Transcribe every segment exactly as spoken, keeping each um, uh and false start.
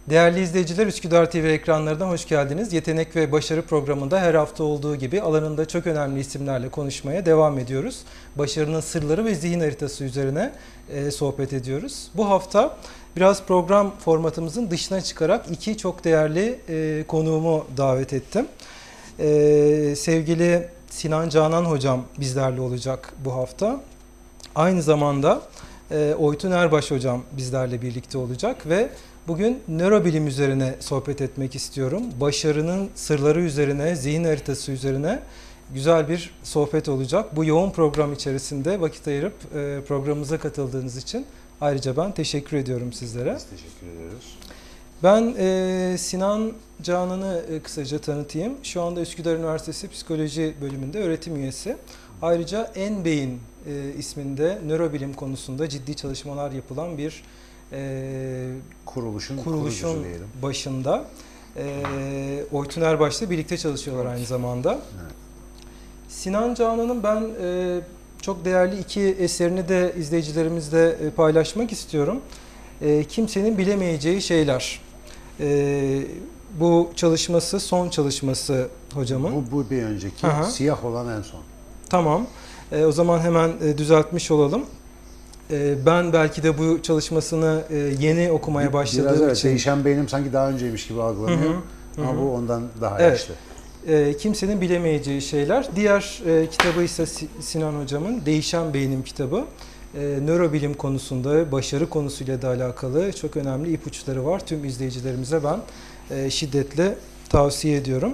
Değerli izleyiciler, Üsküdar T V ekranlarına hoş geldiniz. Yetenek ve Başarı programında her hafta olduğu gibi alanında çok önemli isimlerle konuşmaya devam ediyoruz. Başarının sırları ve zihin haritası üzerine e, sohbet ediyoruz. Bu hafta biraz program formatımızın dışına çıkarak iki çok değerli e, konuğumu davet ettim. E, sevgili Sinan Canan hocam bizlerle olacak bu hafta. Aynı zamanda e, Oytun Erbaş hocam bizlerle birlikte olacak ve bugün nörobilim üzerine sohbet etmek istiyorum. Başarının sırları üzerine, zihin haritası üzerine güzel bir sohbet olacak. Bu yoğun program içerisinde vakit ayırıp e, programımıza katıldığınız için ayrıca ben teşekkür ediyorum sizlere. Biz teşekkür ediyoruz. Ben e, Sinan Canan'ı e, kısaca tanıtayım. Şu anda Üsküdar Üniversitesi Psikoloji bölümünde öğretim üyesi. Ayrıca Enbeyin e, isminde nörobilim konusunda ciddi çalışmalar yapılan bir e, kuruluşun, kuruluşun başında. E, Oytun Erbaş'la birlikte çalışıyorlar aynı zamanda. Evet. Sinan Canan'ın ben e, çok değerli iki eserini de izleyicilerimizle e, paylaşmak istiyorum. E, Kimsenin Bilemeyeceği Şeyler. E, bu çalışması son çalışması hocamın. Bu, bu bir önceki. Aha. Siyah olan en son. Tamam. E, o zaman hemen e, düzeltmiş olalım. E, ben belki de bu çalışmasını e, yeni okumaya başladığım Biraz evet, için. Değişen Beynim sanki daha önceymiş gibi algılanıyor. Hı hı, ama hı. bu ondan daha evet. yaşlı. E, Kimsenin Bilemeyeceği Şeyler. Diğer e, kitabı ise Sinan hocamın Değişen Beynim kitabı. E, nörobilim konusunda, başarı konusuyla da alakalı çok önemli ipuçları var. Tüm izleyicilerimize ben e, şiddetle tavsiye ediyorum.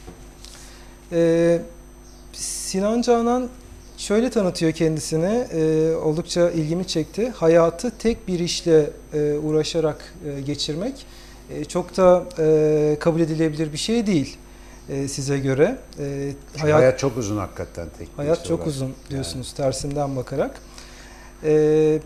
E, Sinan Canan şöyle tanıtıyor kendisini, e, oldukça ilgimi çekti. Hayatı tek bir işle e, uğraşarak e, geçirmek e, çok da e, kabul edilebilir bir şey değil e, size göre. E, hayat, hayat çok uzun hakikaten. Tek hayat çok uğraşmak. uzun diyorsunuz yani. Tersinden bakarak. E,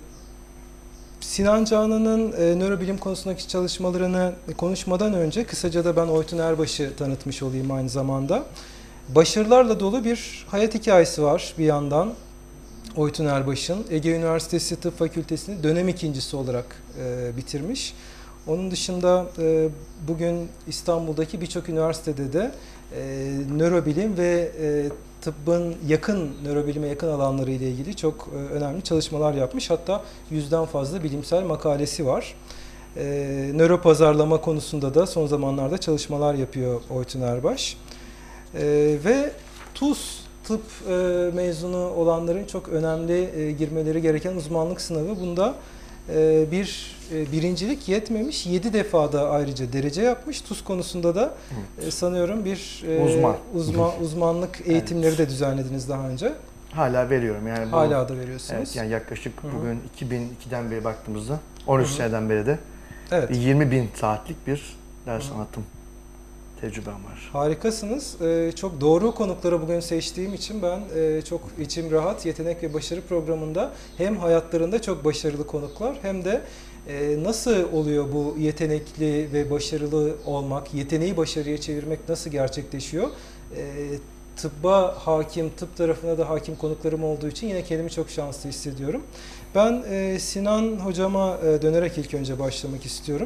Sinan Canan'ın e, nörobilim konusundaki çalışmalarını konuşmadan önce kısaca da ben Oytun Erbaş'ı tanıtmış olayım aynı zamanda. Başarılarla dolu bir hayat hikayesi var bir yandan Oytun Erbaş'ın. Ege Üniversitesi Tıp Fakültesini dönem ikincisi olarak e, bitirmiş. Onun dışında e, bugün İstanbul'daki birçok üniversitede de e, nörobilim ve e, tıbbın yakın, nörobilime yakın alanları ile ilgili çok e, önemli çalışmalar yapmış. Hatta yüzden fazla bilimsel makalesi var. E, nöropazarlama konusunda da son zamanlarda çalışmalar yapıyor Oytun Erbaş. Ee, ve TUS tıp e, mezunu olanların çok önemli e, girmeleri gereken uzmanlık sınavı. Bunda e, bir e, birincilik yetmemiş, yedi defada ayrıca derece yapmış. TUS konusunda da e, sanıyorum bir e, Uzman. uzman uzmanlık eğitimleri de düzenlediniz daha önce. Hala veriyorum yani. Bu, Hala da veriyorsunuz. Evet, yani yaklaşık Hı-hı. bugün iki bin ikiden beri baktığımızda on üç Hı-hı. seneden beri de evet. yirmi bin saatlik bir ders anlatım tecrübem var. Harikasınız. Ee, çok doğru konukları bugün seçtiğim için ben e, çok içim rahat. Yetenek ve Başarı programında hem hayatlarında çok başarılı konuklar hem de e, nasıl oluyor bu yetenekli ve başarılı olmak, yeteneği başarıya çevirmek nasıl gerçekleşiyor? E, tıbba hakim, tıp tarafına da hakim konuklarım olduğu için yine kendimi çok şanslı hissediyorum. Ben e, Sinan hocama e, dönerek ilk önce başlamak istiyorum.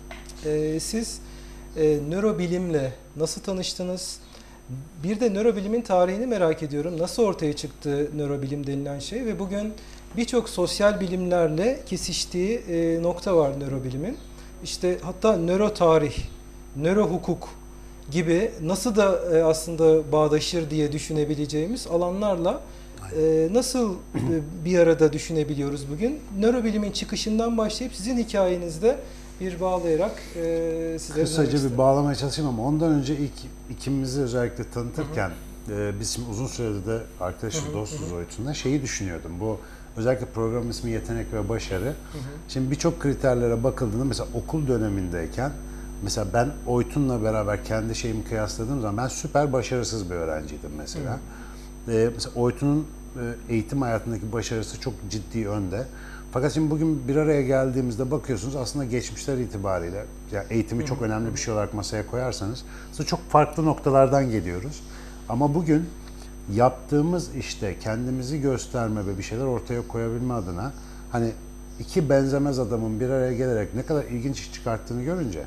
E, siz E, nörobilimle nasıl tanıştınız? Bir de nörobilimin tarihini merak ediyorum. Nasıl ortaya çıktı nörobilim denilen şey ve bugün birçok sosyal bilimlerle kesiştiği e, nokta var nörobilimin. İşte hatta nörotarih, nörohukuk gibi nasıl da e, aslında bağdaşır diye düşünebileceğimiz alanlarla e, nasıl e, bir arada düşünebiliyoruz bugün? Nörobilimin çıkışından başlayıp sizin hikayenizde bir bağlayarak e, size kısaca bir bağlamaya çalışayım ama ondan önce ilk ikimizi özellikle tanıtırken e, biz şimdi uzun süredir de arkadaşız, hı hı, dostuz Oytun'la şeyi düşünüyordum. Bu özellikle program ismi Yetenek ve Başarı. Hı hı. Şimdi birçok kriterlere bakıldığında mesela okul dönemindeyken mesela ben Oytun'la beraber kendi şeyimi kıyasladığım zaman ben süper başarısız bir öğrenciydim mesela. Hı hı. E, mesela Oytun'un e, eğitim hayatındaki başarısı çok ciddi önde. Fakat şimdi bugün bir araya geldiğimizde bakıyorsunuz aslında geçmişler itibariyle yani eğitimi çok önemli bir şey olarak masaya koyarsanız aslında çok farklı noktalardan geliyoruz. Ama bugün yaptığımız işte kendimizi gösterme ve bir şeyler ortaya koyabilme adına hani iki benzemez adamın bir araya gelerek ne kadar ilginç iş çıkarttığını görünce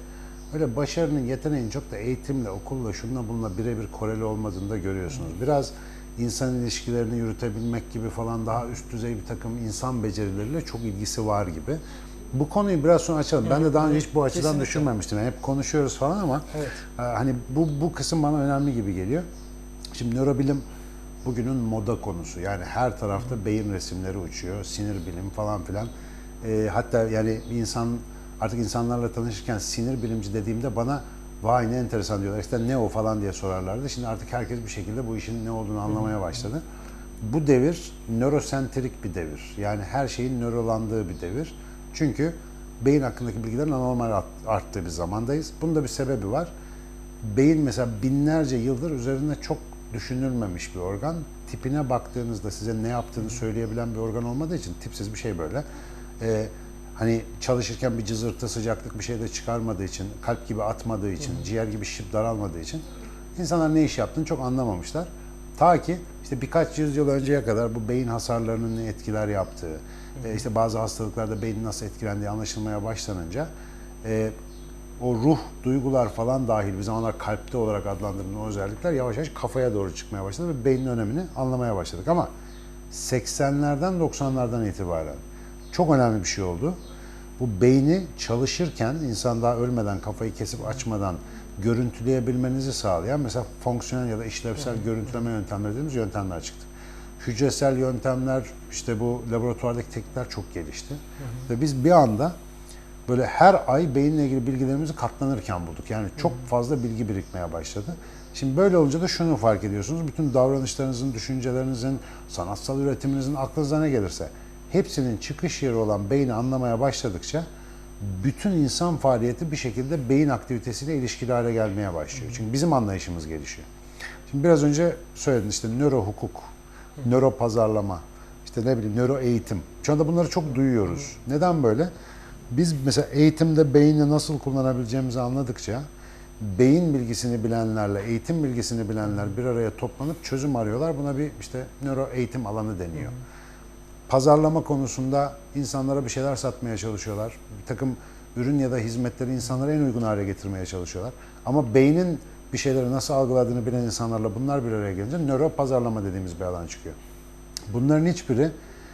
öyle başarının, yeteneğin çok da eğitimle, okulla, şununla bununla birebir koreli olmadığını da görüyorsunuz. Biraz insan ilişkilerini yürütebilmek gibi falan daha üst düzey bir takım insan becerileriyle çok ilgisi var gibi. Bu konuyu biraz sonra açalım. Ben de daha önce hiç bu açıdan Kesinlikle. düşünmemiştim. Yani hep konuşuyoruz falan ama Evet. hani bu, bu kısım bana önemli gibi geliyor. Şimdi nörobilim bugünün moda konusu. Yani her tarafta beyin resimleri uçuyor, sinir bilim falan filan. E, hatta yani insan artık insanlarla tanışırken sinir bilimci dediğimde bana vay ne enteresan diyorlar. İşte ne o falan diye sorarlardı. Şimdi artık herkes bir şekilde bu işin ne olduğunu anlamaya başladı. Bu devir nörosentrik bir devir. Yani her şeyin nörolandığı bir devir. Çünkü beyin hakkındaki bilgilerin anormal arttığı bir zamandayız. Bunun da bir sebebi var. Beyin mesela binlerce yıldır üzerinde çok düşünülmemiş bir organ. Tipine baktığınızda size ne yaptığını söyleyebilen bir organ olmadığı için tipsiz bir şey böyle. Ee, hani çalışırken bir cızırtı, sıcaklık bir şey de çıkarmadığı için, kalp gibi atmadığı için, ciğer gibi şişip daralmadığı için insanlar ne iş yaptığını çok anlamamışlar. Ta ki işte birkaç yüzyıl önceye kadar bu beyin hasarlarının ne etkiler yaptığı, e, işte bazı hastalıklarda beynin nasıl etkilendiği anlaşılmaya başlanınca e, o ruh, duygular falan dahil bir zamanlar kalpte olarak adlandırılan o özellikler yavaş yavaş kafaya doğru çıkmaya başladı ve beynin önemini anlamaya başladık. Ama seksenlerden doksanlardan itibaren çok önemli bir şey oldu. Bu beyni çalışırken insan daha ölmeden, kafayı kesip açmadan görüntüleyebilmenizi sağlayan mesela fonksiyonel ya da işlevsel görüntüleme yöntemleri dediğimiz yöntemler çıktı. Hücresel yöntemler, işte bu laboratuvardaki teknikler çok gelişti. Hı hı. Ve biz bir anda böyle her ay beyinle ilgili bilgilerimizi katlanırken bulduk. Yani çok fazla bilgi birikmeye başladı. Şimdi böyle olunca da şunu fark ediyorsunuz. Bütün davranışlarınızın, düşüncelerinizin, sanatsal üretiminizin, aklınıza ne gelirse hepsinin çıkış yeri olan beyni anlamaya başladıkça bütün insan faaliyeti bir şekilde beyin aktivitesiyle ilişkili hale gelmeye başlıyor. Çünkü bizim anlayışımız gelişiyor. Şimdi biraz önce söyledin işte nöro hukuk, nöro pazarlama, işte ne bileyim nöro eğitim. Şu anda bunları çok duyuyoruz. Neden böyle? Biz mesela eğitimde beyni nasıl kullanabileceğimizi anladıkça beyin bilgisini bilenlerle eğitim bilgisini bilenler bir araya toplanıp çözüm arıyorlar. Buna bir işte nöro eğitim alanı deniyor. Pazarlama konusunda insanlara bir şeyler satmaya çalışıyorlar. Bir takım ürün ya da hizmetleri insanlara en uygun hale getirmeye çalışıyorlar. Ama beynin bir şeyleri nasıl algıladığını bilen insanlarla bunlar bir araya gelince nöro pazarlama dediğimiz bir alan çıkıyor. Bunların hiçbiri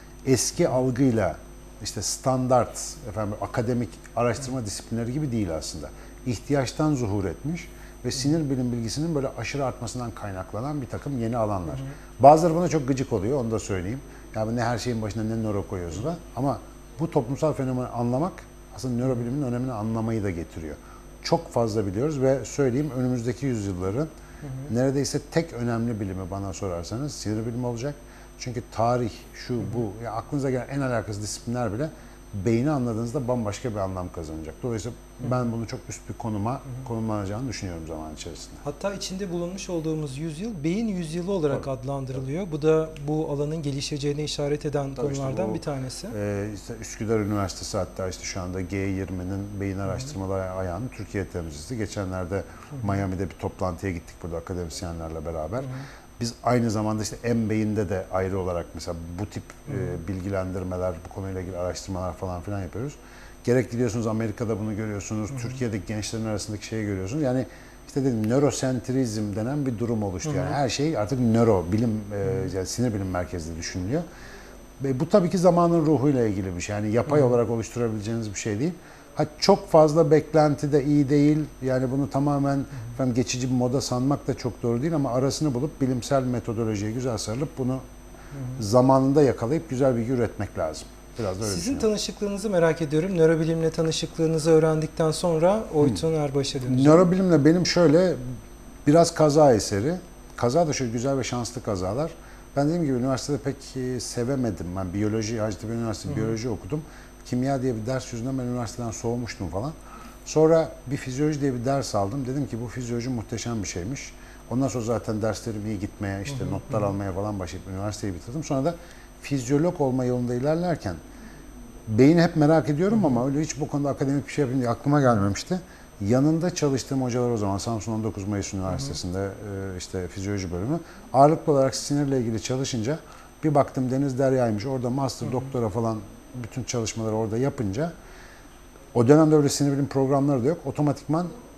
eski algıyla işte standart, efendim, akademik araştırma disiplinleri gibi değil aslında. İhtiyaçtan zuhur etmiş ve sinir bilim bilgisinin böyle aşırı artmasından kaynaklanan bir takım yeni alanlar. Bazıları buna çok gıcık oluyor, onu da söyleyeyim. Yani ne her şeyin başına ne nöro koyuyoruz da. Ama bu toplumsal fenomeni anlamak aslında nörobilimin önemini anlamayı da getiriyor. Çok fazla biliyoruz ve söyleyeyim önümüzdeki yüzyılların hı hı. neredeyse tek önemli bilimi bana sorarsanız sinir bilimi olacak. Çünkü tarih, şu bu, ya aklınıza gelen en alakasız disiplinler bile beyni anladığınızda bambaşka bir anlam kazanacak. Dolayısıyla ben bunu çok üst bir konuma konumlanacağını düşünüyorum zaman içerisinde. Hatta içinde bulunmuş olduğumuz yüzyıl beyin yüzyılı olarak Tabii. adlandırılıyor. Bu da bu alanın gelişeceğine işaret eden Tabii konulardan işte bu, bir tanesi. E, işte Üsküdar Üniversitesi hatta işte şu anda G yirminin beyin araştırmaları Hı-hı. ayağının Türkiye temsilcisi. Geçenlerde Hı-hı. Miami'de bir toplantıya gittik burada akademisyenlerle beraber. Hı-hı. Biz aynı zamanda işte M-Beyin'de de ayrı olarak mesela bu tip e, bilgilendirmeler, bu konuyla ilgili araştırmalar falan filan yapıyoruz. Gerek gidiyorsunuz Amerika'da bunu görüyorsunuz, Hı-hı. Türkiye'deki gençlerin arasındaki şeyi görüyorsunuz. Yani işte dedim nörosentrizm denen bir durum oluştu. Hı-hı. Yani her şey artık nöro, bilim, e, yani sinir bilim merkezli düşünülüyor. Ve bu tabii ki zamanın ruhuyla ilgili bir şey. Yani yapay Hı-hı. olarak oluşturabileceğiniz bir şey değil. Ha, çok fazla beklenti de iyi değil. Yani bunu tamamen efendim, geçici bir moda sanmak da çok doğru değil ama arasını bulup bilimsel metodolojiye güzel sarılıp bunu Hı-hı. zamanında yakalayıp güzel bilgi üretmek lazım. Biraz da öyle Sizin tanışıklığınızı merak ediyorum. Nörobilimle tanışıklığınızı öğrendikten sonra Oytun Erbaş'a döneceğim. Nörobilimle benim şöyle biraz kaza eseri. Kaza da şöyle güzel ve şanslı kazalar. Ben dediğim gibi üniversitede pek sevemedim. Ben biyoloji, Hacettepe Üniversitesi Hı-hı. biyoloji okudum. Kimya diye bir ders yüzünden ben üniversiteden soğumuştum falan. Sonra bir fizyoloji diye bir ders aldım. Dedim ki bu fizyoloji muhteşem bir şeymiş. Ondan sonra zaten derslerim iyi gitmeye, işte hı hı, notlar hı. almaya falan başlayıp üniversiteyi bitirdim. Sonra da fizyolog olma yolunda ilerlerken beyni hep merak ediyorum hı hı. ama öyle hiç bu konuda akademik bir şey yapayım diye aklıma gelmemişti. Yanında çalıştığım hocalar o zaman Samsun on dokuz Mayıs Üniversitesi'nde hı hı. işte fizyoloji bölümü. Ağırlıklı olarak sinirle ilgili çalışınca bir baktım Deniz Derya'ymış. Orada master, hı hı. doktora falan bütün çalışmaları orada yapınca o dönemde öyle sinir bilim programları da yok. Otomatikman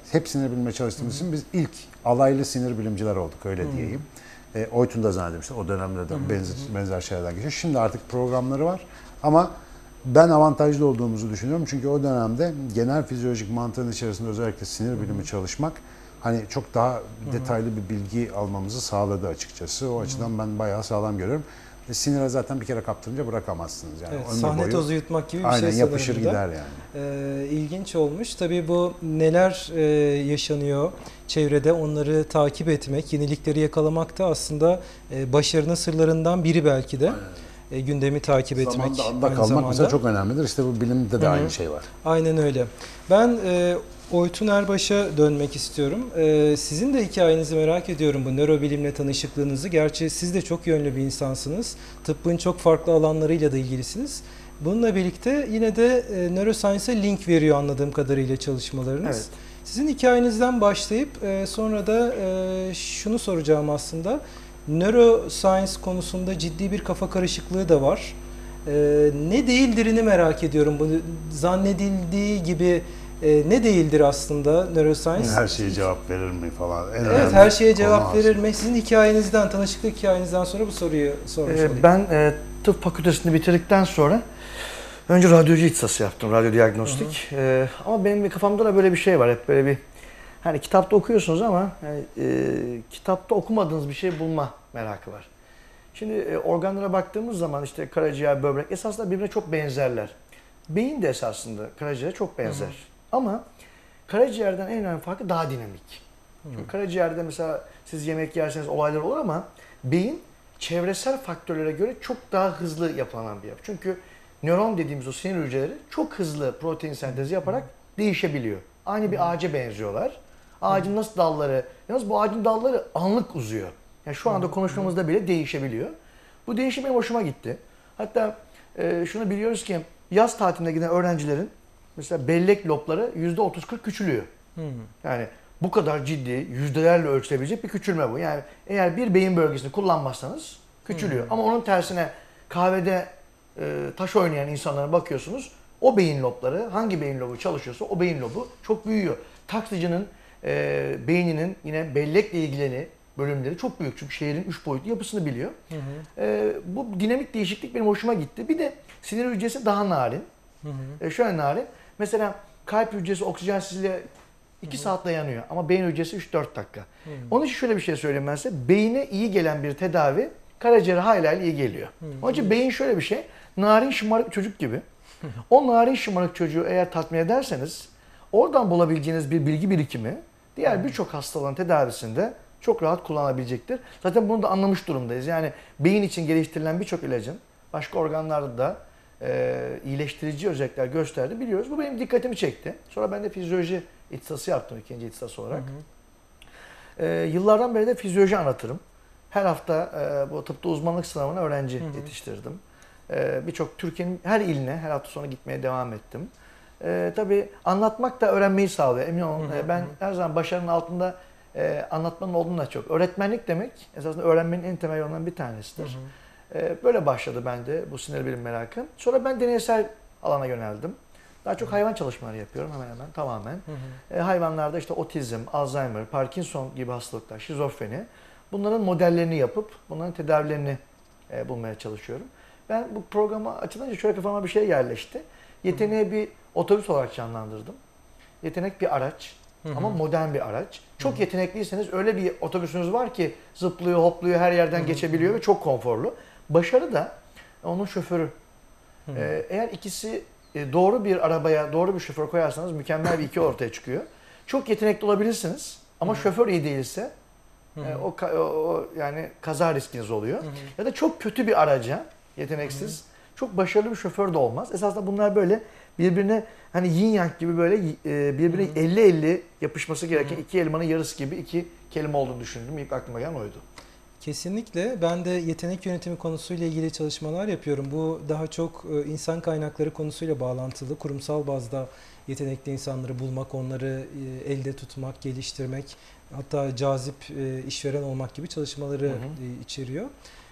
hep sinir bilimle çalıştığımız için biz ilk alaylı sinir bilimciler olduk, öyle Hı. diyeyim. E, Oytun da zannedmiştim. O dönemde de benzer, benzer şeylerden geçiyor. Şimdi artık programları var ama ben avantajlı olduğumuzu düşünüyorum. Çünkü o dönemde genel fizyolojik mantığın içerisinde özellikle sinir bilimi çalışmak hani çok daha detaylı bir bilgi almamızı sağladı açıkçası. O açıdan ben bayağı sağlam görüyorum. E, sinire zaten bir kere kaptırınca bırakamazsınız. Yani Evet, ömür sahne boyu, tozu yutmak gibi bir aynen, şey yapışır sanırım da. gider yani. Ee, ilginç olmuş. Tabii bu neler e, yaşanıyor çevrede, onları takip etmek, yenilikleri yakalamak da aslında e, başarının sırlarından biri belki de. E, gündemi takip etmek. Zamanda anda aynı kalmak zamanda. mesela çok önemlidir. İşte bu bilimde de Hı hı. aynı şey var. Aynen öyle. Ben e, Oytun Erbaş'a dönmek istiyorum. E, sizin de hikayenizi merak ediyorum, bu nörobilimle tanışıklığınızı. Gerçi siz de çok yönlü bir insansınız. Tıbbın çok farklı alanlarıyla da ilgilisiniz. Bununla birlikte yine de e, neuroscience'e link veriyor anladığım kadarıyla çalışmalarınız. Evet. Sizin hikayenizden başlayıp e, sonra da e, şunu soracağım aslında. Neuroscience konusunda ciddi bir kafa karışıklığı da var. E, ne değildirini merak ediyorum. Bu zannedildiği gibi e, ne değildir aslında neuroscience? Her şeye cevap verir mi falan. En Evet, önemli her şeye konu cevap verir aslında. mi? Sizin hikayenizden, tanışıklık hikayenizden sonra bu soruyu sormuş Ee, olayım. ben e, tıp fakültesini bitirdikten sonra önce radyoloji ihtisası yaptım, radyo diagnostik. Ee, ama benim bir kafamda da böyle bir şey var, hep böyle bir hani kitapta okuyorsunuz ama yani, e, kitapta okumadığınız bir şey bulma merakı var. Şimdi e, organlara baktığımız zaman işte karaciğer, böbrek esasında birbirine çok benzerler. Beyin de esasında karaciğere çok benzer. Hı hı. Ama karaciğerden en önemli farkı daha dinamik. Hı. Çünkü karaciğerde mesela siz yemek yerseniz olaylar olur ama beyin çevresel faktörlere göre çok daha hızlı yapılan bir yapı. Çünkü nöron dediğimiz o sinir hücreleri çok hızlı protein sentezi yaparak değişebiliyor. Aynı bir ağaca benziyorlar. Ağacın nasıl dalları, yalnız bu ağacın dalları anlık uzuyor. Yani şu anda konuşmamızda bile değişebiliyor. Bu değişim benim hoşuma gitti. Hatta e, şunu biliyoruz ki yaz tatiline giden öğrencilerin mesela bellek lobları yüzde otuz kırk küçülüyor. Hı. Yani bu kadar ciddi, yüzdelerle ölçülebilecek bir küçülme bu. Yani eğer bir beyin bölgesini kullanmazsanız küçülüyor. Hmm. Ama onun tersine kahvede e, taş oynayan insanlara bakıyorsunuz. O beyin lobları, hangi beyin lobu çalışıyorsa o beyin lobu çok büyüyor. Taksicinin e, beyninin yine bellekle ilgileni bölümleri çok büyük. Çünkü şehrin üç boyutlu yapısını biliyor. Hı hı. E, bu dinamik değişiklik benim hoşuma gitti. Bir de sinir hücresi daha narin. Hı hı. E, şöyle narin. Mesela kalp hücresi oksijensizliğe iki saat dayanıyor ama beyin hücresi üç dört dakika. Hmm. Onun için şöyle bir şey söyleyeyim ben size. Beyine iyi gelen bir tedavi karaciğere hala iyi geliyor. Hmm. Onun için beyin şöyle bir şey. Narin şımarık çocuk gibi. O narin şımarık çocuğu eğer tatmin ederseniz oradan bulabileceğiniz bir bilgi birikimi diğer birçok hastalığın tedavisinde çok rahat kullanabilecektir. Zaten bunu da anlamış durumdayız. Yani beyin için geliştirilen birçok ilacın başka organlarda da e, iyileştirici özellikler gösterdi biliyoruz. Bu benim dikkatimi çekti. Sonra ben de fizyoloji ihtisası yaptım ikinci ihtisas olarak. Hı hı. E, yıllardan beri de fizyoloji anlatırım. Her hafta e, bu tıpta uzmanlık sınavına öğrenci hı hı. yetiştirdim. E, Birçok Türkiye'nin her iline her hafta sonu gitmeye devam ettim. E, tabii anlatmak da öğrenmeyi sağlıyor. Emin olun. Hı hı. E, ben her zaman başarının altında e, anlatmanın olduğunu da çok. Öğretmenlik demek esasında öğrenmenin en temel yolundan bir tanesidir. Hı hı. E, böyle başladı bende bu sinir bilim merakım. Sonra ben deneysel alana yöneldim. Daha çok hayvan çalışmaları yapıyorum hemen hemen tamamen. Hı hı. E, hayvanlarda işte otizm, Alzheimer, Parkinson gibi hastalıklar, şizofreni. Bunların modellerini yapıp bunların tedavilerini e, bulmaya çalışıyorum. Ben bu programa açılınca şöyle kafama bir şey yerleşti. Yeteneği bir otobüs olarak canlandırdım. Yetenek bir araç hı hı. ama modern bir araç. Çok hı hı. yetenekliyseniz öyle bir otobüsünüz var ki zıplıyor, hopluyor, her yerden hı hı. geçebiliyor ve çok konforlu. Başarı da onun şoförü. Hı hı. E, eğer ikisi doğru bir arabaya doğru bir şoför koyarsanız mükemmel bir iki ortaya çıkıyor. Çok yetenekli olabilirsiniz ama hı-hı. şoför iyi değilse e, o, o, o yani kaza riskiniz oluyor. Hı-hı. Ya da çok kötü bir araca yeteneksiz, hı-hı. çok başarılı bir şoför de olmaz. Esasında bunlar böyle birbirine hani yin yang gibi böyle birbirine elli elli yapışması gereken hı-hı. iki elmanın yarısı gibi iki kelime olduğunu düşündüm. İlk aklıma gelen oydu. Kesinlikle. Ben de yetenek yönetimi konusuyla ilgili çalışmalar yapıyorum. Bu daha çok insan kaynakları konusuyla bağlantılı. Kurumsal bazda yetenekli insanları bulmak, onları elde tutmak, geliştirmek, hatta cazip işveren olmak gibi çalışmaları hı hı. içeriyor.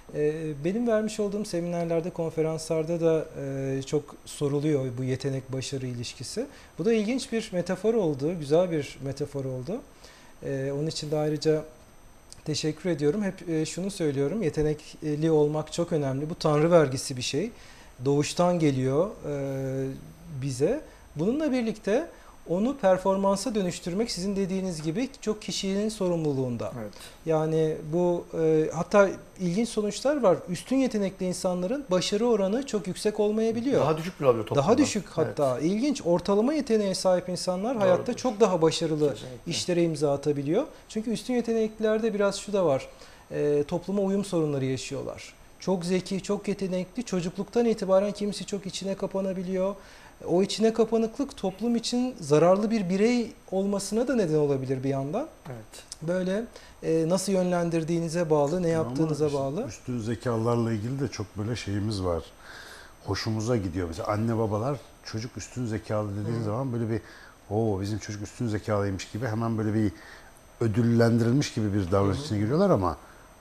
Ee, benim vermiş olduğum seminerlerde, konferanslarda da e, çok soruluyor bu yetenek-başarı ilişkisi. Bu da ilginç bir metafor oldu, güzel bir metafor oldu. Ee, onun için de ayrıca teşekkür ediyorum. Hep e, şunu söylüyorum, yetenekli olmak çok önemli. Bu tanrı vergisi bir şey. Doğuştan geliyor e, bize. Bununla birlikte onu performansa dönüştürmek sizin dediğiniz gibi çok kişinin sorumluluğunda. Evet. Yani bu e, hatta ilginç sonuçlar var. Üstün yetenekli insanların başarı oranı çok yüksek olmayabiliyor. Daha düşük bile oluyor toplumda. Daha düşük hatta. Evet. İlginç. Ortalama yeteneğe sahip insanlar Doğrudur. hayatta çok daha başarılı Kesinlikle. işlere imza atabiliyor. Çünkü üstün yeteneklilerde biraz şu da var. E, topluma uyum sorunları yaşıyorlar. Çok zeki, çok yetenekli. Çocukluktan itibaren kimisi çok içine kapanabiliyor. O içine kapanıklık toplum için zararlı bir birey olmasına da neden olabilir bir yandan. Evet. Böyle e, nasıl yönlendirdiğinize bağlı, ne yaptığınıza Ama işte bağlı. üstün zekalarla ilgili de çok böyle şeyimiz var. Hoşumuza gidiyor. Mesela anne babalar çocuk üstün zekalı dediğin zaman böyle bir o bizim çocuk üstün zekalıymış gibi hemen böyle bir ödüllendirilmiş gibi bir davranış içine giriyorlar ama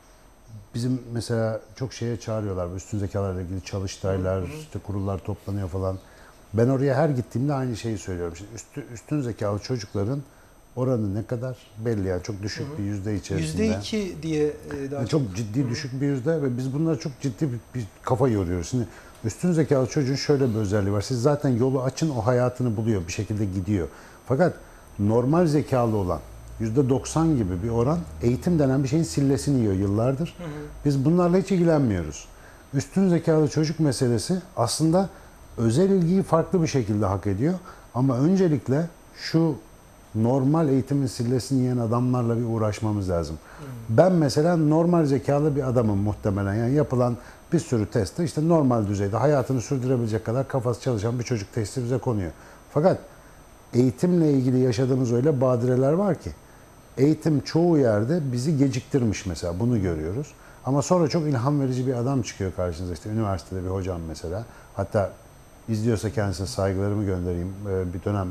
bizim mesela çok şeye çağırıyorlar. Üstün zekalarla ilgili çalıştaylar, işte kurullar toplanıyor falan. Ben oraya her gittiğimde aynı şeyi söylüyorum. Şimdi üstü, üstün zekalı çocukların oranı ne kadar belli yani çok düşük bir yüzde içerisinde. Yüzde iki diye e, daha Yani çok. çok ciddi düşük bir yüzde ve biz bunlara çok ciddi bir, bir kafa yoruyoruz. Şimdi üstün zekalı çocuğun şöyle bir özelliği var. Siz zaten yolu açın o hayatını buluyor bir şekilde gidiyor. Fakat normal zekalı olan yüzde doksan gibi bir oran eğitim denen bir şeyin sillesini yiyor yıllardır. Biz bunlarla hiç ilgilenmiyoruz. Üstün zekalı çocuk meselesi aslında özel ilgiyi farklı bir şekilde hak ediyor. Ama öncelikle şu normal eğitimin sillesini yiyen adamlarla bir uğraşmamız lazım. Hmm. Ben mesela normal zekalı bir adamım muhtemelen. Yani yapılan bir sürü testte işte normal düzeyde hayatını sürdürebilecek kadar kafası çalışan bir çocuk testi bize konuyor. Fakat eğitimle ilgili yaşadığımız öyle badireler var ki eğitim çoğu yerde bizi geciktirmiş mesela bunu görüyoruz. Ama sonra çok ilham verici bir adam çıkıyor karşınıza işte üniversitede bir hocam mesela. Hatta izliyorsa kendisine saygılarımı göndereyim. Bir dönem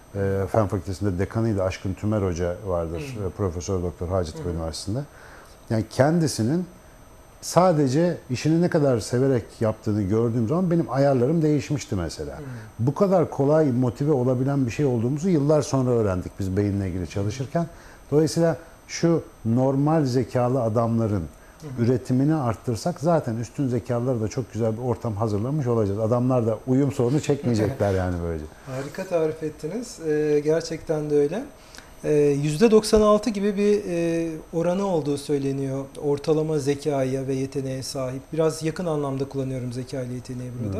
Fen Fakültesi'nde dekanıydı Aşkın Tümer Hoca vardır. Hı. Profesör Doktor Hacettepe Üniversitesi'nde. Yani kendisinin sadece işini ne kadar severek yaptığını gördüğüm zaman benim ayarlarım değişmişti mesela. Hı. Bu kadar kolay motive olabilen bir şey olduğumuzu yıllar sonra öğrendik biz beyinle ilgili çalışırken. Dolayısıyla şu normal zekalı adamların Hı hı. üretimini arttırsak zaten üstün zekalılara da çok güzel bir ortam hazırlamış olacağız. Adamlar da uyum sorunu çekmeyecekler yani böylece. Harika tarif ettiniz. Ee, gerçekten de öyle. Ee, yüzde doksan altı gibi bir e, oranı olduğu söyleniyor. Ortalama zekaya ve yeteneğe sahip. Biraz yakın anlamda kullanıyorum zeka ile yeteneği burada.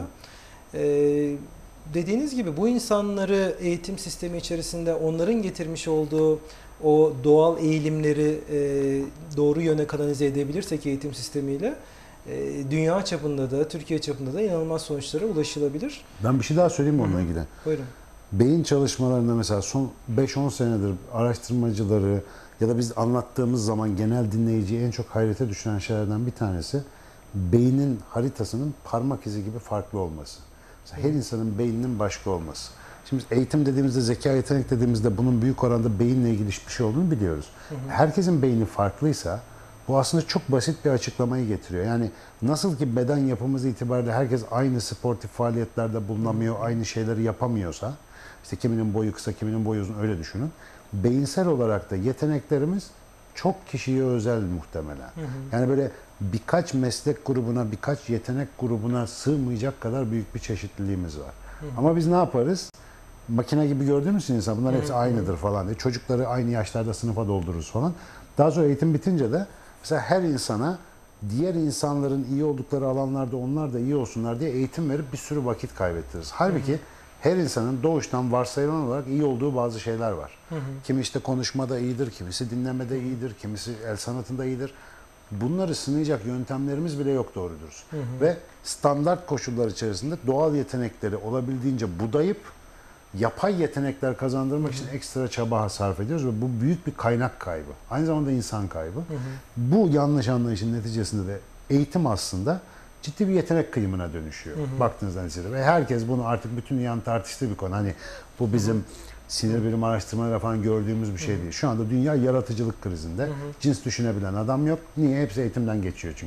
Ee, dediğiniz gibi bu insanları eğitim sistemi içerisinde onların getirmiş olduğu o doğal eğilimleri e, doğru yöne kanalize edebilirsek eğitim sistemiyle e, dünya çapında da Türkiye çapında da inanılmaz sonuçlara ulaşılabilir. Ben bir şey daha söyleyeyim onunla ilgili. Buyurun. Beyin çalışmalarında mesela son beş on senedir araştırmacıları ya da biz anlattığımız zaman genel dinleyiciyi en çok hayrete düşüren şeylerden bir tanesi beynin haritasının parmak izi gibi farklı olması. Mesela her insanın beyninin başka olması. Şimdi eğitim dediğimizde, zeka yetenek dediğimizde bunun büyük oranda beyinle ilgili bir şey olduğunu biliyoruz. Hı hı. Herkesin beyni farklıysa bu aslında çok basit bir açıklamayı getiriyor. Yani nasıl ki beden yapımız itibariyle herkes aynı sportif faaliyetlerde bulunamıyor, hı hı. aynı şeyleri yapamıyorsa, işte kiminin boyu kısa, kiminin boyu uzun öyle düşünün. Beyinsel olarak da yeteneklerimiz çok kişiye özel muhtemelen. Hı hı. Yani böyle birkaç meslek grubuna, birkaç yetenek grubuna sığmayacak kadar büyük bir çeşitliliğimiz var. Hı hı. Ama biz ne yaparız? Makine gibi gördüğümüz insan bunlar hepsi aynıdır falan diye. Çocukları aynı yaşlarda sınıfa doldururuz falan. Daha sonra eğitim bitince de mesela her insana diğer insanların iyi oldukları alanlarda onlar da iyi olsunlar diye eğitim verip bir sürü vakit kaybettiririz. Halbuki hı hı. her insanın doğuştan varsayılan olarak iyi olduğu bazı şeyler var. Hı hı. Kimi işte konuşmada iyidir, kimisi dinlemede iyidir, kimisi el sanatında iyidir. Bunları sınayacak yöntemlerimiz bile yok doğru dürüst. Hı hı. Ve standart koşullar içerisinde doğal yetenekleri olabildiğince budayıp yapay yetenekler kazandırmak hı hı. için ekstra çaba sarf ediyoruz ve bu büyük bir kaynak kaybı. Aynı zamanda insan kaybı. Hı hı. Bu yanlış anlayışın neticesinde de eğitim aslında ciddi bir yetenek kıyımına dönüşüyor. Hı hı. Baktığınızda neticede. Ve herkes bunu artık bütün dünyanın tartıştığı bir konu. Hani bu bizim hı hı. sinir bilim araştırmaları falan gördüğümüz bir şey hı hı. değil. Şu anda dünya yaratıcılık krizinde. Hı hı. Cins düşünebilen adam yok. Niye? Hepsi eğitimden geçiyor çünkü.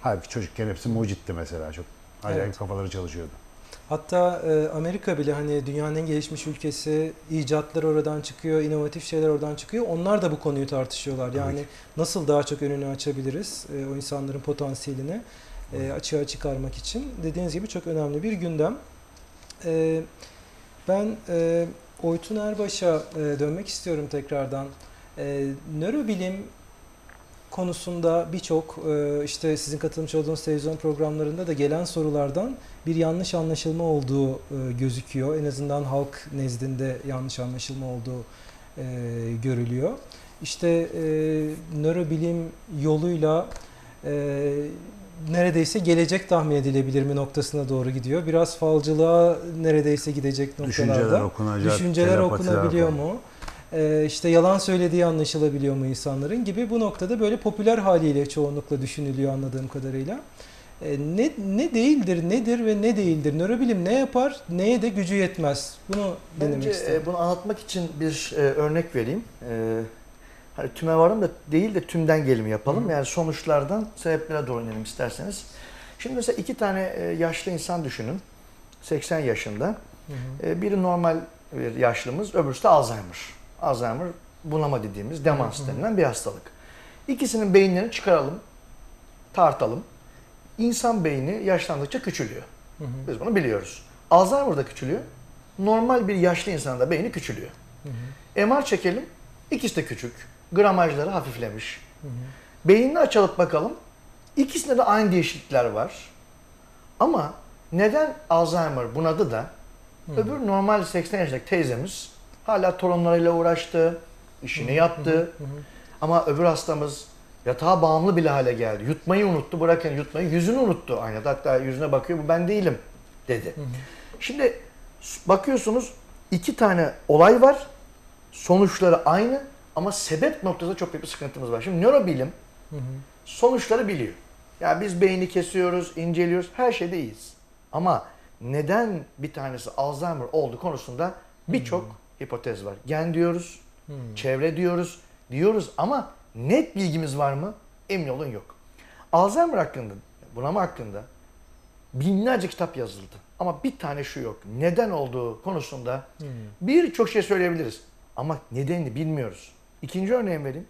Halbuki çocukken hepsi mucitti mesela. Çok acayip Evet. kafaları çalışıyordu. Hatta e, Amerika bile hani dünyanın en gelişmiş ülkesi, icatlar oradan çıkıyor, inovatif şeyler oradan çıkıyor. Onlar da bu konuyu tartışıyorlar. Yani Evet. nasıl daha çok önünü açabiliriz e, o insanların potansiyelini e, açığa çıkarmak için. Dediğiniz gibi çok önemli bir gündem. E, ben e, Oytun Erbaş'a e, dönmek istiyorum tekrardan. E, nörobilim konusunda birçok e, işte sizin katılmış olduğunuz televizyon programlarında da gelen sorulardan bir yanlış anlaşılma olduğu e, gözüküyor. En azından halk nezdinde yanlış anlaşılma olduğu e, görülüyor. İşte e, nörobilim yoluyla e, neredeyse gelecek tahmin edilebilir mi noktasına doğru gidiyor. Biraz falcılığa neredeyse gidecek noktalarda. Düşünceler okunacak, Düşünceler telepatiler okunabiliyor falan. mu? Ee, işte yalan söylediği anlaşılabiliyor mu insanların gibi bu noktada böyle popüler haliyle çoğunlukla düşünülüyor anladığım kadarıyla. Ee, ne ne değildir, nedir ve ne değildir? Nörobilim ne yapar, neye de gücü yetmez? Bunu denemek Bence istedim. e, bunu anlatmak için bir e, örnek vereyim. E, hani tüme varım da değil de tümden gelimi yapalım. Hı hı. Yani sonuçlardan sebeplere doğru inelim isterseniz. Şimdi mesela iki tane e, yaşlı insan düşünün. seksen yaşında. Hı hı. E, biri normal bir yaşlımız, öbürsü de Alzheimer. Alzheimer bunama dediğimiz demans Hı hı. denilen bir hastalık. İkisinin beyinlerini çıkaralım, tartalım. İnsan beyni yaşlandıkça küçülüyor. Hı hı. Biz bunu biliyoruz. Alzheimer'da küçülüyor. Normal bir yaşlı insanın da beyni küçülüyor. Hı hı. M R çekelim. İkisi de küçük. Gramajları hafiflemiş. Hı hı. Beynini açalıp bakalım. İkisinde de aynı değişiklikler var. Ama neden Alzheimer bunadı da Hı hı. öbür normal seksen yaşındaki teyzemiz hala torunlarıyla uğraştı, işini yaptı. Hı hı. Ama öbür hastamız yatağa bağımlı bile hale geldi. Yutmayı unuttu, bırakın yutmayı, yüzünü unuttu aynada. Hatta yüzüne bakıyor, bu ben değilim dedi. Hı hı. Şimdi bakıyorsunuz iki tane olay var. Sonuçları aynı ama sebep noktasında çok büyük bir sıkıntımız var. Şimdi nörobilim Hı hı. sonuçları biliyor. Yani biz beyni kesiyoruz, inceliyoruz, her şeyde iyiyiz. Ama neden bir tanesi Alzheimer oldu konusunda birçok hipotez var. Gen diyoruz, Hı. çevre diyoruz, diyoruz ama net bilgimiz var mı? Emin olun yok. Alzheimer hakkında, bunama hakkında binlerce kitap yazıldı. Ama bir tane şu yok. Neden olduğu konusunda Hı. birçok şey söyleyebiliriz. Ama nedenini bilmiyoruz. İkinci örneğin vereyim.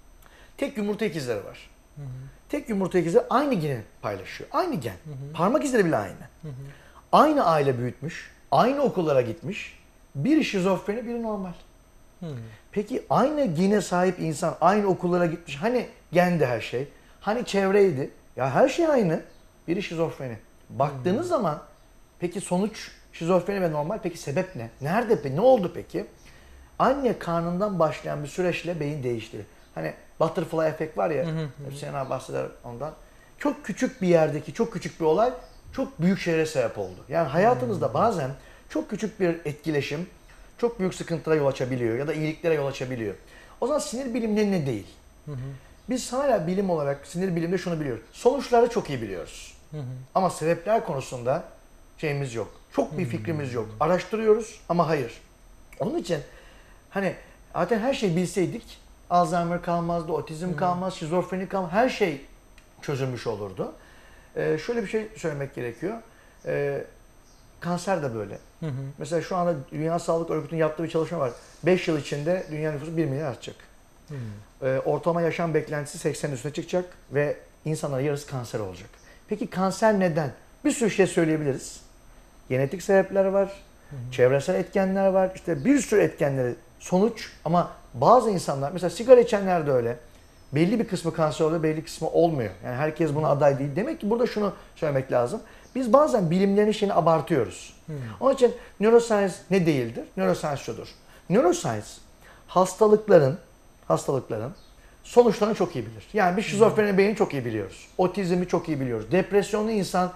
Tek yumurta ikizleri var. Hı hı. Tek yumurta ikizleri aynı geni paylaşıyor. Aynı gen. hı. Parmak izleri bile aynı. Hı hı. Aynı aile büyütmüş. Aynı okullara gitmiş. Biri şizofreni, biri normal. Hı. Peki aynı gene sahip insan aynı okullara gitmiş. Hani gendi her şey? Hani çevreydi? Ya her şey aynı. Biri şizofreni. Baktığınız zaman peki sonuç şizofreni ve normal. Peki sebep ne? Nerede peki? Ne oldu peki? Anne karnından başlayan bir süreçle beyin değişti. Hani butterfly efekt var ya. Hı hı hı. Hep Sena bahseder ondan. Çok küçük bir yerdeki çok küçük bir olay çok büyük şeylere sebep oldu. Yani hayatınızda bazen çok küçük bir etkileşim çok büyük sıkıntılara yol açabiliyor ya da iyiliklere yol açabiliyor. O zaman sinir bilimleri ne değil? Hı hı. Biz hala bilim olarak sinir bilimde şunu biliyoruz. Sonuçları çok iyi biliyoruz. Hı hı. Ama sebepler konusunda şeyimiz yok. Çok bir fikrimiz yok. Araştırıyoruz ama hayır. Onun için hani zaten her şeyi bilseydik Alzheimer kalmazdı, otizm kalmaz, şizofreni kalmaz. Her şey çözülmüş olurdu. Ee, şöyle bir şey söylemek gerekiyor. Ee, kanser de böyle. Hı hı. Mesela şu anda Dünya Sağlık Örgütü'nün yaptığı bir çalışma var. beş yıl içinde dünya nüfusu bir milyar artacak. Hı. Ee, ortalama yaşam beklentisi seksenin üstüne çıkacak ve insanların yarısı kanser olacak. Peki kanser neden? Bir sürü şey söyleyebiliriz. Genetik sebepler var, Hı hı. çevresel etkenler var, işte bir sürü etkenleri sonuç ama bazı insanlar mesela sigara içenler de öyle. Belli bir kısmı kanser oluyor, belli kısmı olmuyor. Yani herkes buna aday değil. Demek ki burada şunu söylemek lazım. Biz bazen bilimlerin şeyini abartıyoruz. Hı. Onun için neuroscience ne değildir? Neuroscience şudur. Neuroscience hastalıkların hastalıkların sonuçlarını çok iyi bilir. Yani bir şizofreni beyni çok iyi biliyoruz. Otizmi çok iyi biliyoruz. Depresyonlu insan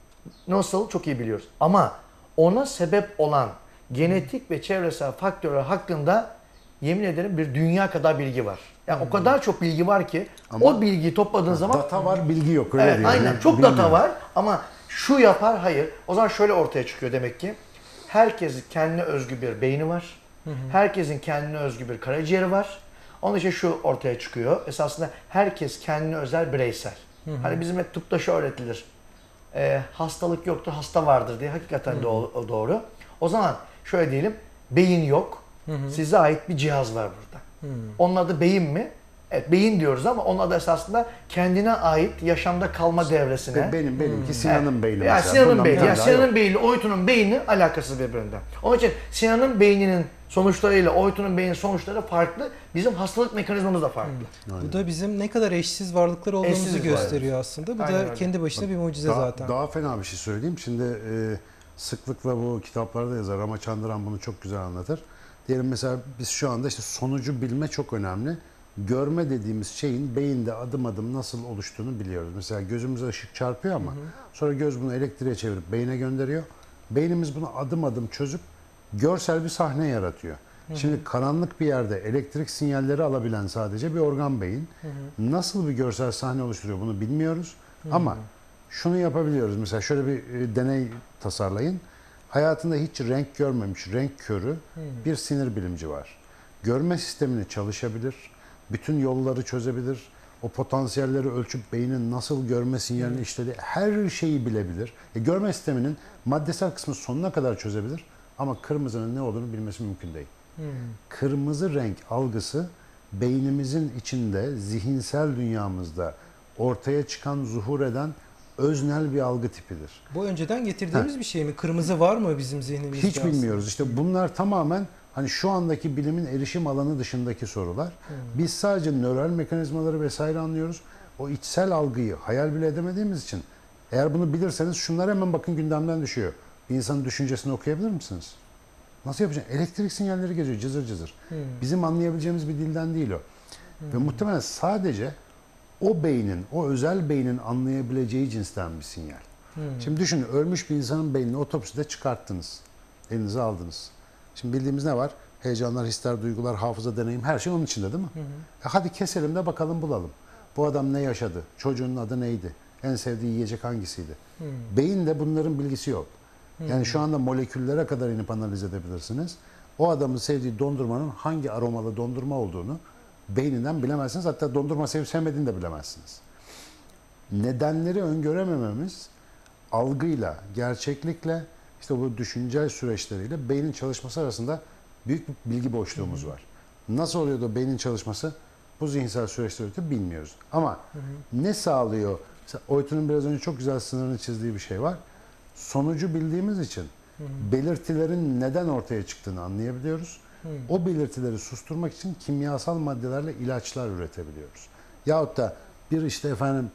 nasıl çok iyi biliyoruz. Ama ona sebep olan genetik ve çevresel faktörler hakkında yemin ederim bir dünya kadar bilgi var. Yani o kadar çok bilgi var ki Ama o bilgiyi topladığın zaman data var, bilgi yok. Öyle evet, diyelim. aynen Yani çok bilmiyorum. data var ama şu yapar hayır. O zaman şöyle ortaya çıkıyor demek ki. Herkesin kendine özgü bir beyni var. Hı hı. Herkesin kendine özgü bir karaciğeri var. Onun için şu ortaya çıkıyor. Esasında herkes kendine özel bireysel. hı. Hani bizim hep tıpta şu öğretilir. E, hastalık yoktur, hasta vardır diye. Hakikaten de o, o doğru. O zaman şöyle diyelim, beyin yok. Hı hı. Size ait bir cihaz var burada. Hı. Onun adı beyin mi? Evet, beyin diyoruz ama onun adı esasında kendine ait yaşamda kalma devresine. Benim benimki Sinan'ın beyni Yani mesela. Sinan'ın Bundan beyni, bir yani tane daha yok. Sinan'ın beyni, Oytun'un beyni alakasız birbirinden. Onun için Sinan'ın beyninin sonuçlarıyla Oytun'un beyninin sonuçları farklı. Bizim hastalık mekanizmamız da farklı. Bu da bizim ne kadar eşsiz varlıklar olduğumuzu Eşsiziz gösteriyor aslında. Bu Aynen da öyle. kendi başına bir mucize Daha, zaten. daha fena bir şey söyleyeyim. Şimdi e, sıklıkla bu kitaplarda yazar. Ramachandran bunu çok güzel anlatır. Diyelim mesela biz şu anda işte sonucu bilme çok önemli. Görme dediğimiz şeyin beyinde adım adım nasıl oluştuğunu biliyoruz. Mesela gözümüze ışık çarpıyor ama hı hı. sonra göz bunu elektriğe çevirip beyne gönderiyor. Beynimiz bunu adım adım çözüp görsel bir sahne yaratıyor. Hı hı. Şimdi karanlık bir yerde elektrik sinyalleri alabilen sadece bir organ beyin. Hı hı. Nasıl bir görsel sahne oluşturuyor bunu bilmiyoruz. Hı hı. Ama şunu yapabiliyoruz. Mesela şöyle bir e, deney tasarlayın. Hayatında hiç renk görmemiş, renk körü hı. bir sinir bilimci var. Görme sistemini çalışabilir. Bütün yolları çözebilir. O potansiyelleri ölçüp beynin nasıl görme sinyalini işlediği her şeyi bilebilir. E, görme sisteminin maddesel kısmı sonuna kadar çözebilir. Ama kırmızının ne olduğunu bilmesi mümkün değil. Hmm. Kırmızı renk algısı beynimizin içinde, zihinsel dünyamızda ortaya çıkan, zuhur eden öznel bir algı tipidir. Bu önceden getirdiğimiz ha. bir şey mi? Kırmızı var mı bizim zihnimizde? Hiç bilmiyoruz. İşte bunlar tamamen hani şu andaki bilimin erişim alanı dışındaki sorular. Hmm. Biz sadece nöral mekanizmaları vesaire anlıyoruz. O içsel algıyı hayal bile edemediğimiz için eğer bunu bilirseniz şunlar hemen bakın gündemden düşüyor. Bir insanın düşüncesini okuyabilir misiniz? Nasıl yapacaksın? Elektrik sinyalleri geziyor cızır cızır. Hmm. Bizim anlayabileceğimiz bir dilden değil o. Hmm. Ve muhtemelen sadece o beynin, o özel beynin anlayabileceği cinsten bir sinyal. Hmm. Şimdi düşünün, ölmüş bir insanın beynini otopside çıkarttınız. Elinize aldınız. Şimdi bildiğimiz ne var? Heyecanlar, hisler, duygular, hafıza, deneyim, her şey onun içinde değil mi? Hı hı. E hadi keselim de bakalım bulalım. Bu adam ne yaşadı? Çocuğunun adı neydi? En sevdiği yiyecek hangisiydi? Hı. Beyinde bunların bilgisi yok. Hı. Yani şu anda moleküllere kadar inip analiz edebilirsiniz. O adamın sevdiği dondurmanın hangi aromalı dondurma olduğunu beyninden bilemezsiniz. Hatta dondurma sevip sevmediğini de bilemezsiniz. Nedenleri öngöremememiz algıyla, gerçeklikle, İşte bu düşüncel süreçleriyle beynin çalışması arasında büyük bir bilgi boşluğumuz hı hı. var. Nasıl oluyor da beynin çalışması bu zihinsel süreçleri bilmiyoruz. Ama hı hı. ne sağlıyor? Mesela Oytun'un biraz önce çok güzel sınırını çizdiği bir şey var. Sonucu bildiğimiz için hı hı. belirtilerin neden ortaya çıktığını anlayabiliyoruz. Hı hı. O belirtileri susturmak için kimyasal maddelerle ilaçlar üretebiliyoruz. Yahut da bir işte efendim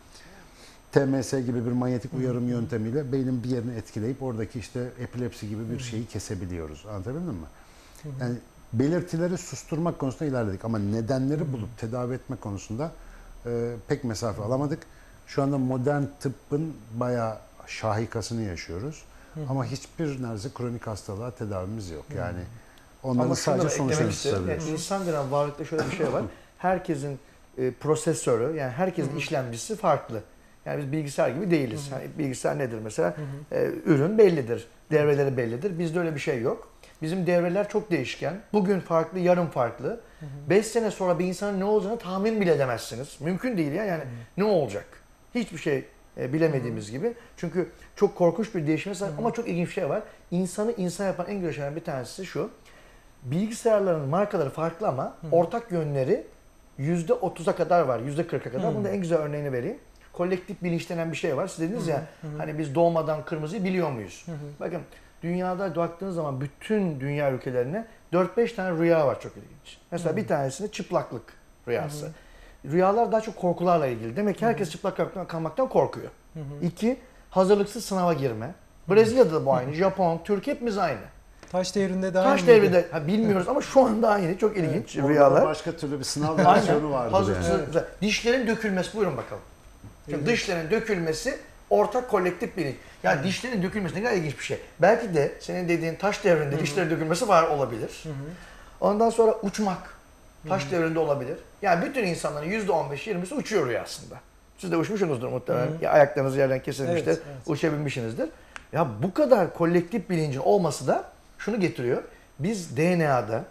T M S gibi bir manyetik uyarım hmm. yöntemiyle beynin bir yerini etkileyip oradaki işte epilepsi gibi bir şeyi kesebiliyoruz. Anlatabildim mi? Hmm. Yani belirtileri susturmak konusunda ilerledik ama nedenleri hmm. bulup tedavi etme konusunda e, pek mesafe alamadık. Şu anda modern tıbbın bayağı şahikasını yaşıyoruz. Hmm. Ama hiçbir neredeyse kronik hastalığa tedavimiz yok. Yani onların ama sadece sonuçlarını tutabiliyoruz. Yani insan denen varlıkta şöyle bir şey var. Herkesin e, prosesörü, yani herkesin hmm. işlemcisi farklı. Yani biz bilgisayar gibi değiliz. Hı hı. Yani bilgisayar nedir mesela? Hı hı. E, ürün bellidir, devreleri bellidir. Bizde öyle bir şey yok. Bizim devreler çok değişken. Bugün farklı, yarın farklı. beş sene sonra bir insanın ne olacağını tahmin bile edemezsiniz. Mümkün değil ya. Yani hı hı. ne olacak? Hiçbir şey e, bilemediğimiz hı hı. gibi. Çünkü çok korkunç bir değişime sahip ama çok ilginç bir şey var. İnsanı insan yapan en güzel şeylerden bir tanesi şu. Bilgisayarların markaları farklı ama hı hı. ortak yönleri yüzde otuza kadar var, yüzde kırka kadar. Hı hı. Bunun da en güzel örneğini vereyim. Kolektif bilinç denen bir şey var. Siz dediniz hı hı, ya hı. hani biz doğmadan kırmızıyı biliyor muyuz? Hı hı. Bakın dünyada baktığınız zaman bütün dünya ülkelerine dört beş tane rüya var, çok ilginç. Mesela hı hı. bir tanesinde çıplaklık rüyası. Hı hı. Rüyalar daha çok korkularla ilgili. Demek ki herkes hı hı. çıplak kalmaktan korkuyor. Hı hı. İki, hazırlıksız sınava girme. Brezilya'da da bu aynı. Japon, Türkiye hepimiz aynı. Taş devrinde de aynı. Taş devrinde ha, bilmiyoruz ama şu anda aynı. Çok ilginç evet. rüyalar. Orada başka türlü bir sınav versiyonu vardır. Hazırsız, yani. evet. Dişlerin dökülmesi. Buyurun bakalım. Şimdi dişlerin dökülmesi ortak kolektif bilinç. Yani hı-hı. dişlerin dökülmesi ne kadar ilginç bir şey. Belki de senin dediğin taş devrinde hı-hı. dişlerin dökülmesi var olabilir. Hı-hı. Ondan sonra uçmak taş hı-hı. devrinde olabilir. Yani bütün insanların yüzde on beş yirmisi uçuyor rüyasında. Siz de uçmuşsunuzdur muhtemelen. Hı-hı. Ya ayaklarınız yerden kesilmiştir, evet, evet. uçabilmişsinizdir. Ya bu kadar kolektif bilincin olması da şunu getiriyor. Biz D N A'da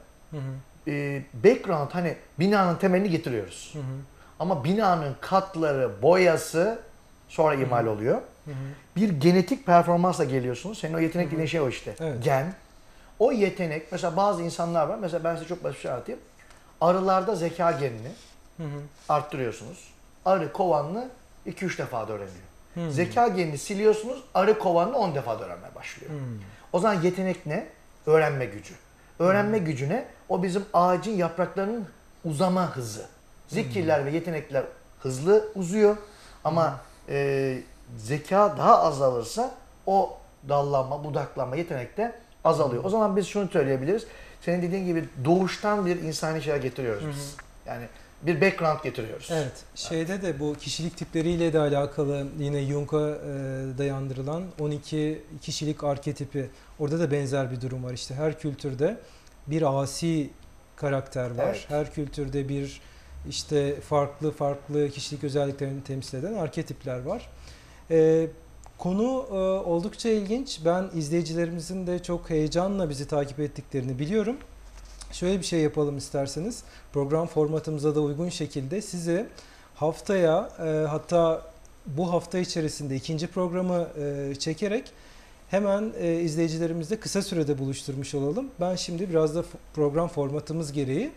e, background, hani binanın temelini getiriyoruz. Hı-hı. Ama binanın katları, boyası sonra imal oluyor. Hı hı. Bir genetik performansla geliyorsunuz. Senin o yetenek Hı hı. dediğin şey o işte. Evet. Gen. O yetenek, mesela bazı insanlar var. Mesela ben size çok basit bir şey anlatayım. Arılarda zeka genini Hı hı. arttırıyorsunuz. Arı kovanını iki üç defa da öğreniyor. Hı. Zeka genini siliyorsunuz. Arı kovanını on defa da öğrenmeye başlıyor. Hı. O zaman yetenek ne? Öğrenme gücü. Öğrenme gücü ne? O bizim ağacın yapraklarının uzama hızı. Zikirler ve yetenekler hızlı uzuyor. Ama e, zeka daha azalırsa o dallanma, budaklanma yetenek de azalıyor. O zaman biz şunu söyleyebiliriz. Senin dediğin gibi doğuştan bir insani şeyler getiriyoruz biz. Yani bir background getiriyoruz. Evet. Şeyde de bu kişilik tipleriyle de alakalı yine Jung'a e, dayandırılan on iki kişilik arketipi. Orada da benzer bir durum var. İşte her kültürde bir asi karakter var. Evet. Her kültürde bir işte farklı farklı kişilik özelliklerini temsil eden arketipler var. E, konu e, oldukça ilginç. Ben izleyicilerimizin de çok heyecanla bizi takip ettiklerini biliyorum. Şöyle bir şey yapalım isterseniz. Program formatımıza da uygun şekilde sizi haftaya e, hatta bu hafta içerisinde ikinci programı e, çekerek hemen e, izleyicilerimizle kısa sürede buluşturmuş olalım. Ben şimdi biraz da program formatımız gereği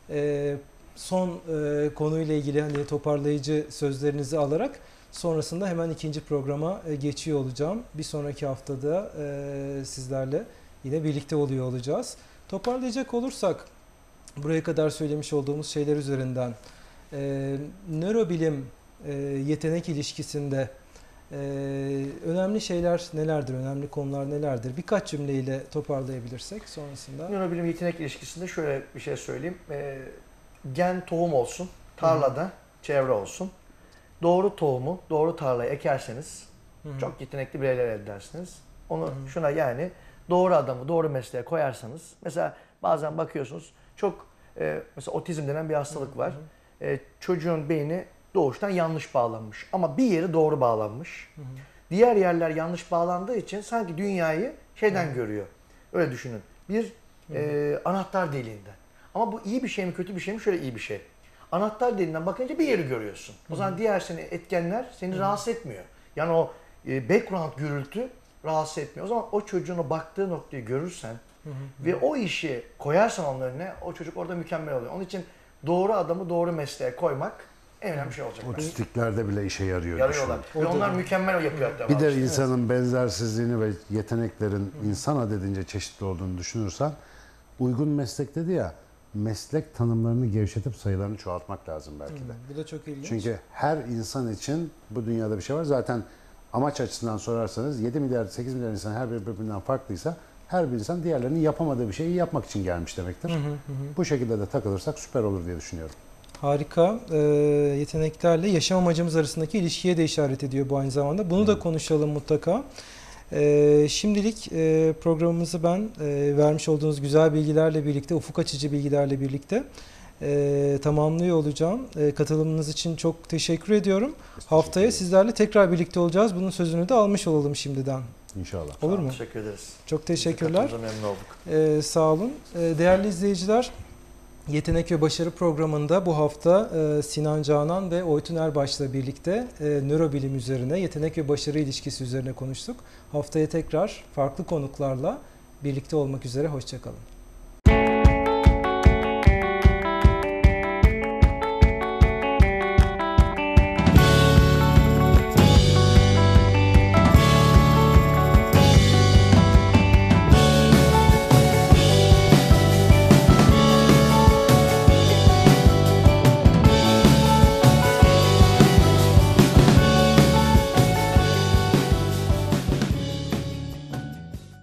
e, son e, konuyla ilgili hani toparlayıcı sözlerinizi alarak sonrasında hemen ikinci programa e, geçiyor olacağım. Bir sonraki haftada e, sizlerle yine birlikte oluyor olacağız. Toparlayacak olursak buraya kadar söylemiş olduğumuz şeyler üzerinden e, nörobilim e, yetenek ilişkisinde e, önemli şeyler nelerdir, önemli konular nelerdir? Birkaç cümleyle toparlayabilirsek sonrasında. Nörobilim yetenek ilişkisinde şöyle bir şey söyleyeyim. E, gen tohum olsun, tarlada Hı-hı. çevre olsun. Doğru tohumu, doğru tarlaya ekerseniz Hı-hı. çok yetenekli bireyler elde edersiniz. Onu Hı-hı. şuna yani doğru adamı doğru mesleğe koyarsanız, mesela bazen bakıyorsunuz çok e, mesela otizm denen bir hastalık var. Hı hı. E, çocuğun beyni doğuştan yanlış bağlanmış ama bir yeri doğru bağlanmış. Hı hı. Diğer yerler yanlış bağlandığı için sanki dünyayı şeyden hı hı. görüyor. Öyle düşünün. Bir hı hı. E, anahtar deliğinden. Ama bu iyi bir şey mi kötü bir şey mi? Şöyle iyi bir şey. Anahtar deliğinden bakınca bir yeri görüyorsun. O zaman hı hı. diğer seni etkenler seni hı hı. rahatsız etmiyor. Yani o e, background gürültü rahatsız etmiyor. O zaman o çocuğuna baktığı noktayı görürsen hı hı. ve o işi koyarsan onun önüne, o çocuk orada mükemmel oluyor. Onun için doğru adamı doğru mesleğe koymak en önemli şey olacak. Otistiklerde bile işe yarıyor. Yarıyorlar. Ve onlar mükemmel yapıyor hatta. Bir de insanın evet. benzersizliğini ve yeteneklerin hı. insan adedince çeşitli olduğunu düşünürsen, uygun meslek dedi ya, meslek tanımlarını gevşetip sayılarını çoğaltmak lazım belki de. Hı, bu da çok ilginç. Çünkü her insan için bu dünyada bir şey var. Zaten amaç açısından sorarsanız yedi milyar, sekiz milyar insan her biri birbirinden farklıysa her bir insan diğerlerinin yapamadığı bir şeyi yapmak için gelmiş demektir. Hı hı hı. Bu şekilde de takılırsak süper olur diye düşünüyorum. Harika. Ee, yeteneklerle yaşam amacımız arasındaki ilişkiye de işaret ediyor bu aynı zamanda. Bunu hı. da konuşalım mutlaka. Ee, şimdilik e, programımızı ben e, vermiş olduğunuz güzel bilgilerle birlikte, ufuk açıcı bilgilerle birlikte e, tamamlıyor olacağım. E, katılımınız için çok teşekkür ediyorum. Teşekkür Haftaya ederim. Sizlerle tekrar birlikte olacağız. Bunun sözünü de almış olalım şimdiden. İnşallah. Olur mu? Teşekkür ederiz. Çok teşekkürler. Memnun olduk. Ee, sağ olun. Ee, değerli izleyiciler, Yetenek ve Başarı programında bu hafta e, Sinan Canan ve Oytun Erbaş'la birlikte e, nörobilim üzerine, yetenek ve başarı ilişkisi üzerine konuştuk. Haftaya tekrar farklı konuklarla birlikte olmak üzere. Hoşça kalın.